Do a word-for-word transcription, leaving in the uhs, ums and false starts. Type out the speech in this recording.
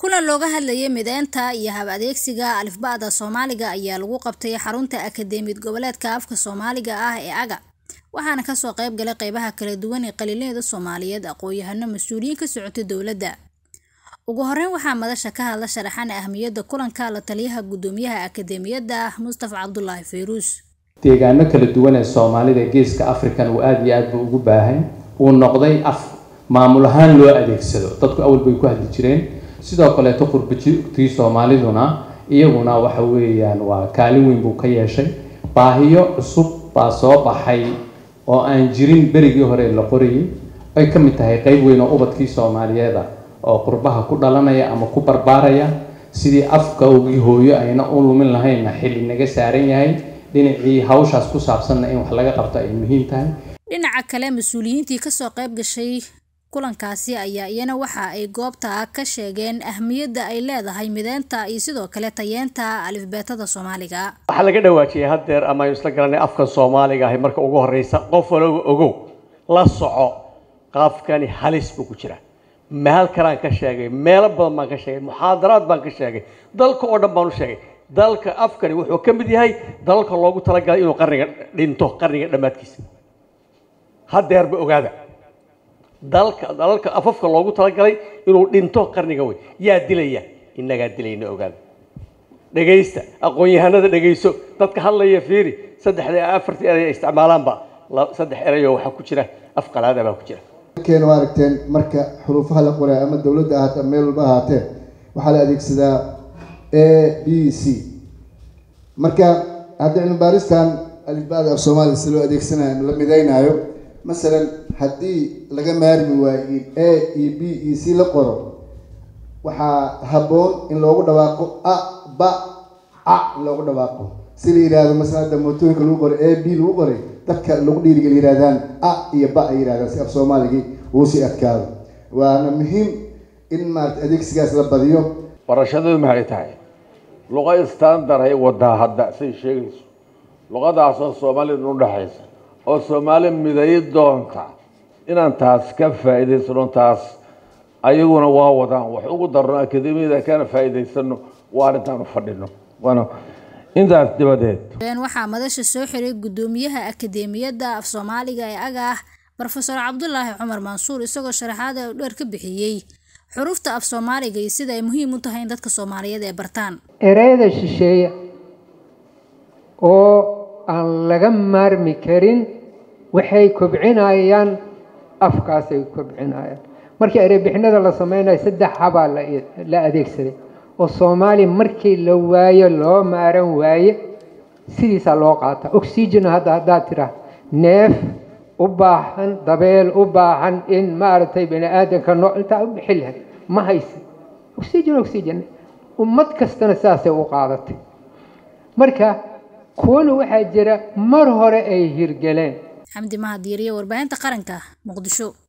kulan looga hadlayay mideynta iyo hab adeegsiga alifbaada Soomaaliga ayaa lagu qabtay xarunta Akadeemiyad Goboleedka Afka Soomaaliga ah ee A G A waxaana ka soo qayb galay qaybaha kala duwan ee qaliinada Soomaaliyeed aqoon-yahano mas'uuliyiin ka socotay dawladda. ugu horeyn waxaa madasha ka hadla sharaxan ahmiyadda kulanka la taliyaha gudoomiyaha Akadeemiyadda Mustafa Cabdullaahi Fayruus. deegaano kala duwan ee Soomaalida geeska Afrikan uu aad iyo aad buu ugu baahan uu noqday af maamul ahaan loo adeegsado dadku awal bay ku hadli jireen sidoo kale qurbatii Soomaaliduna iyaguna waxa weeyaan waa kaalin weyn buu ka yeeshay baahiyo cusub baa soo baxay oo aan jirin berigii hore la qoriyay ay ka mid tahay qayb weyn oo ubadkii Soomaaliyeed oo qurbaha ku dhalanaya ama ku barbaaraya sidii afka ugu hooyo ayna u lumin lahayn xilli naga saaran yahay dhinacii hawshaas ku saabsan in wax laga qabto ay muhiim tahay. dhinaca kale mas'uuliyiintii ka soo qayb gashay kulankaasi ayaa iyana waxa ay goobta ka sheegeen ahmiyadda ay leedahay mideynta iyo sidoo kale tayeenta alifbeetada Soomaaliga. waxa laga dhawaajiyay hadeer ama isla garanay afka Soomaaliga ah marka ugu horeysa qof walba ogow la soco qaafkani halis buu ku jira meel karaan ka sheegay meel badan baan ka sheegay muxaadaraad baan ka sheegay dalka oo dhan baan u sheegay dalka afkani wuxuu ka mid yahay dalka loogu talagalay inuu qarniga dhinto qarniga dhamaadkiisa hadeer ba ogaada dalka dalka afafka loogu talagalay inuu dhinto qarniga way yaa dilaya inaga dilayna ogaada dhageysta aqoon-yahanada dhageyso dadka hadlaya fiiri saddexda afartii eray isticmaalaan ba saddex eray oo waxa ku jira af qalaad ah ku jira keen waaragteen marka xuruufaha la qoray ama dawladda ahaata meel walba ahaatee waxaa la adeegsadaa A B C marka hadda cilmi baaristan alifbaada af Soomaaliga si loo adeegsanayo la mideynayo masalan haddii laga maarmi waayo A E B E C la qoro waxaa habboon in loogu dhawaaqo a ba a loogu dhawaaqo si la yiraahdo masalan hadda mootooyinka lagu qoro A B lagu qoray dadka lagu dhiirigeliyo yiraahdaan a iyo ba ay yiraahdaan si af Soomaaliga uu si adkaado waana muhiim in maarta adeegsigaas la badiyo barashadu maxay tahay luqad standard ay wada hadda si sheegayso luqadaas oo Soomaalidu u dhaxaysa oo Soomaali miday doonta inaan taas ka faa'iideysano taas ayaguna waa wadaan wax ugu darno akadeemiyada kana faa'iideysano waa intaan fadhino waana intaas dibadeed been waxaa madasha soo xiray gudoomiyaha Akadeemiyadda af Soomaaliga ee A G A Professor Cabdullaahi Cumar Mansuur isagoo sharaxaad u dheer ka bixiyay xurufta af Soomaaliga iyo sida ay muhiim u tahay in dadka Soomaaliyeed ay bartaan ereyada shisheeye oo aan laga maarmi karin waxay kobcinayaan afkaas ay kobcinayaan markii erey bixinada la sameeyay saddex haba la adeegsaday oo Soomaali markii la waayo loo maaran waaye sidiisa loo qaata oxygen hadda hadda tira neef u baahan dabeel u baahan in maartay bini aadanka nooc inta u bixilay ma haysan oxygen oxygen ummad kastana saasay u qaadatay marka kuwana waxaa jira mar hore ay hirgaleen xamdi mahad yariye warbaahinta qaranka Muqdisho.